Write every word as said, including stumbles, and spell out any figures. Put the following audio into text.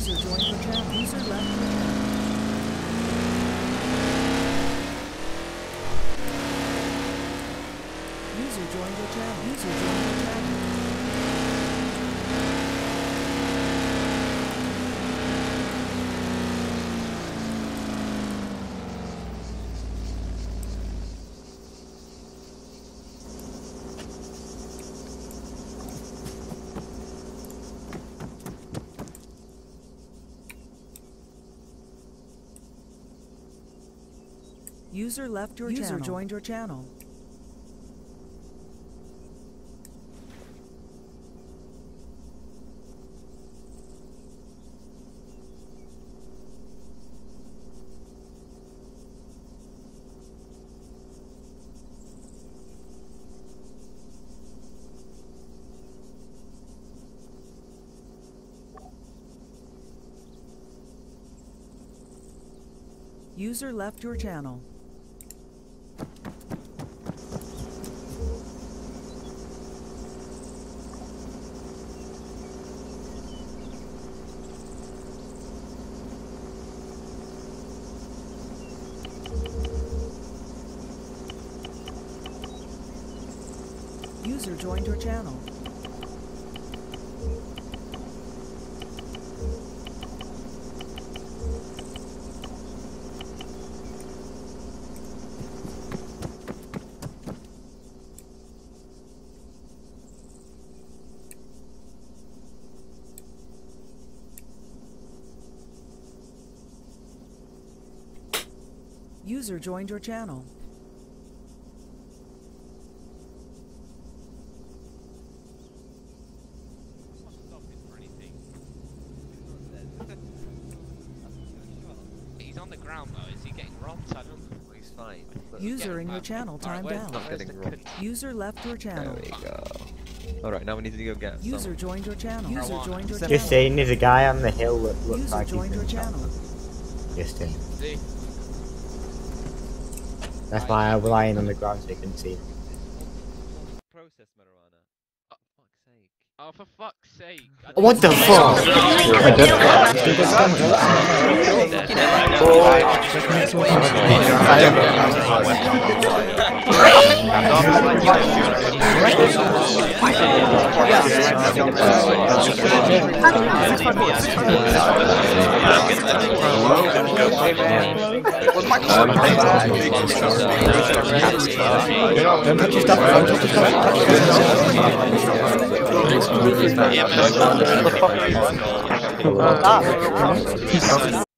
User joined your channel. User left your channel. User joined your channel. User joined your channel. User left your User channel. User joined your channel. User left your channel. User joined your channel. User joined your channel. He's on the ground though, is he getting robbed? I don't know. He's fine. User in your channel timed right, out. Not getting robbed. User left your channel. There we go. Alright, now we need to go get User some. joined your channel. User joined your channel. Just saying, there's a guy on the hill that looks User like he's joined your been channel. shot. Just saying. See? That's why I'm lying on the ground so you can see. Process marijuana. Oh, for fuck's sake. What the fuck? Don't touch your stuff, don't touch your stuff. Yeah,